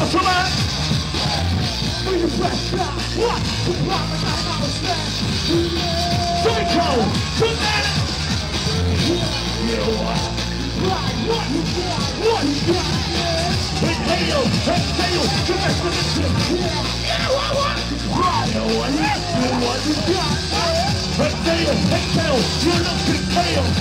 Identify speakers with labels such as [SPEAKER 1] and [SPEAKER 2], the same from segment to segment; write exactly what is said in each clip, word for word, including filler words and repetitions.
[SPEAKER 1] some man.
[SPEAKER 2] We the best now.
[SPEAKER 1] What?
[SPEAKER 2] The problem is I'm not a stand.
[SPEAKER 1] Psycho, dramatic. You know what?
[SPEAKER 2] Right, what you got?
[SPEAKER 1] What?
[SPEAKER 2] You got it.
[SPEAKER 1] Inhale, exhale, the rest of the shit.
[SPEAKER 2] Yeah.
[SPEAKER 1] You know what? What?
[SPEAKER 2] Right.
[SPEAKER 1] You know what? You know what?
[SPEAKER 2] You got it.
[SPEAKER 1] Exhale, exhale, you're looking pale.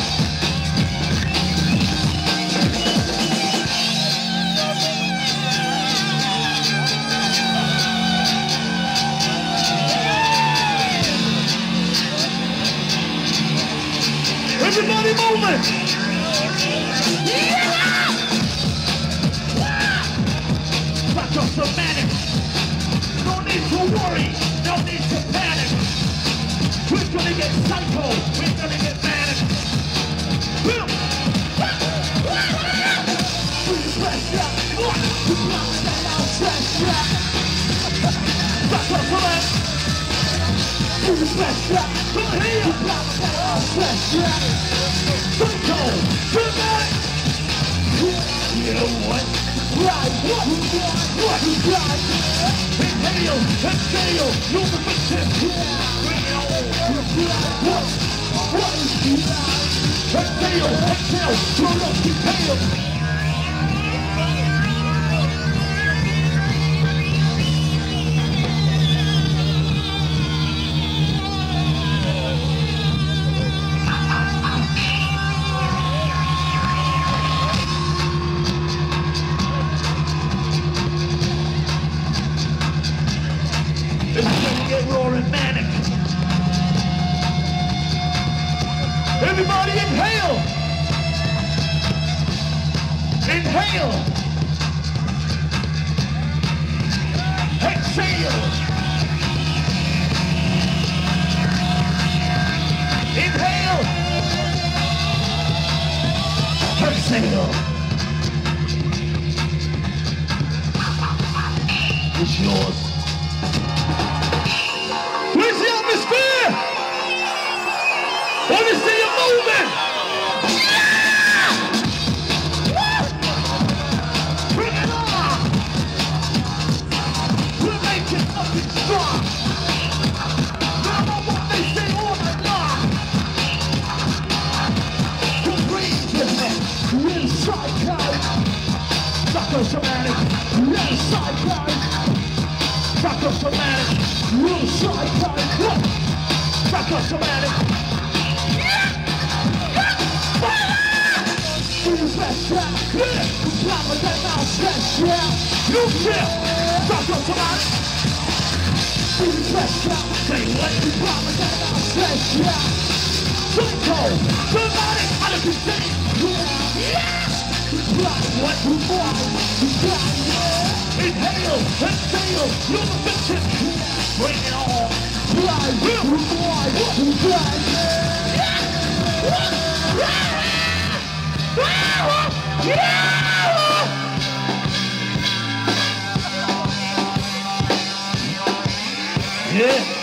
[SPEAKER 1] Everybody moving! Yeah! Psychosomatic! No need to worry, no need to panic. We're gonna get psycho, we're gonna get manic. Boom! Psychosomatic! Come here! Psycho! Dramatic! You know what?
[SPEAKER 2] Right, what you got? What you got?
[SPEAKER 1] Inhale, exhale, you're the victim. Bring it on. What? What? Exhale, exhale, you're looking pale. Everybody inhale! Inhale! Exhale! Inhale! Exhale! It's yours. Where's the atmosphere? Let me see you moving! Yeah! Bring it on! We're making nothing strong! No matter what they say all night long! To breathe your head, real psycho! Psychosomatic, real psycho! Psychosomatic, real psycho! Psychosomatic! You feel psychosomatic. Say what? Psycho, somatic, out of contain. Yeah. What? Inhale, exhale, you're the victim. Bring it on. Yeah!